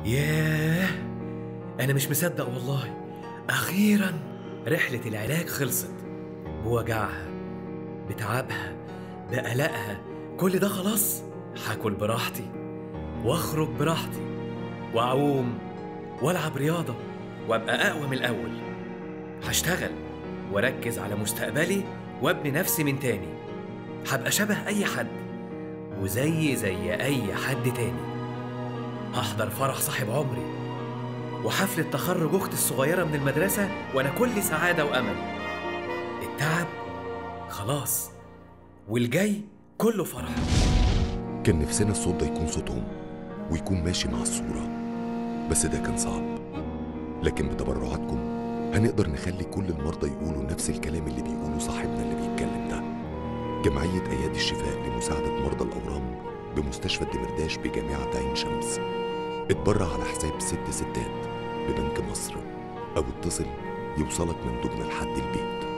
ياه، أنا مش مصدق والله. أخيرا رحلة العلاج خلصت، بوجعها، بتعبها، بقلقها، كل ده خلاص. هاكل براحتي واخرج براحتي واعوم والعب رياضة وابقى أقوى من الأول. هشتغل واركز على مستقبلي وابني نفسي من تاني. هبقى شبه أي حد زي أي حد تاني. هحضر فرح صاحب عمري وحفلة تخرج أختي الصغيرة من المدرسة وأنا كل سعادة وأمل. التعب خلاص والجاي كله فرح. كان نفسنا الصوت ده يكون صوتهم ويكون ماشي مع الصورة، بس ده كان صعب. لكن بتبرعاتكم هنقدر نخلي كل المرضى يقولوا نفس الكلام اللي بيقوله صاحبنا اللي بيتكلم ده. جمعية أيادي الشفاء لمساعدة مرضى الأورام بمستشفى الدمرداش بجامعة عين شمس. اتبرع على حساب 6 ستات ببنك مصر، أو اتصل يوصلك مندوبنا لحد البيت.